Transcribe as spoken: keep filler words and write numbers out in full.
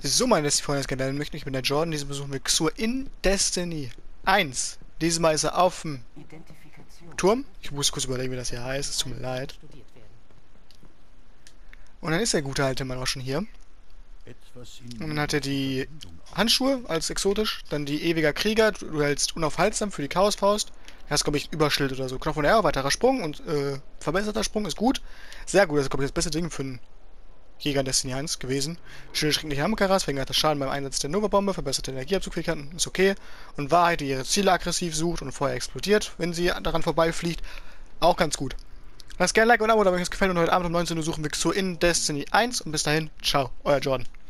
So, meine Destiny-Freunde, kennenlernen möchte ich mit der Jordan. Diese besuchen wir Xur in Destiny eins. Diesmal ist er auf dem Turm. Ich muss kurz überlegen, wie das hier heißt. Es tut mir leid. Und dann ist der gute alte Mann auch schon hier. Und dann hat er die Handschuhe als exotisch. Dann die ewiger Krieger. Du hältst unaufhaltsam für die Chaosfaust. Du hast, glaube ich, Überschild oder so. Knopf und R, weiterer Sprung und äh, verbesserter Sprung ist gut. Sehr gut. Das ist, glaube ich, das beste Ding für einen Jäger in Destiny eins gewesen. Schöne schreckliche Hammerkaras, verringert das Schaden beim Einsatz der Nova-Bombe, verbesserte Energieabzugfähigkeiten, ist okay. Und Wahrheit, die ihre Ziele aggressiv sucht und vorher explodiert, wenn sie daran vorbeifliegt, auch ganz gut. Lasst gerne ein Like und ein Abo, da wenn euch das gefällt, und heute Abend um neunzehn Uhr suchen wir Xur in Destiny eins und bis dahin, ciao, euer Jordan.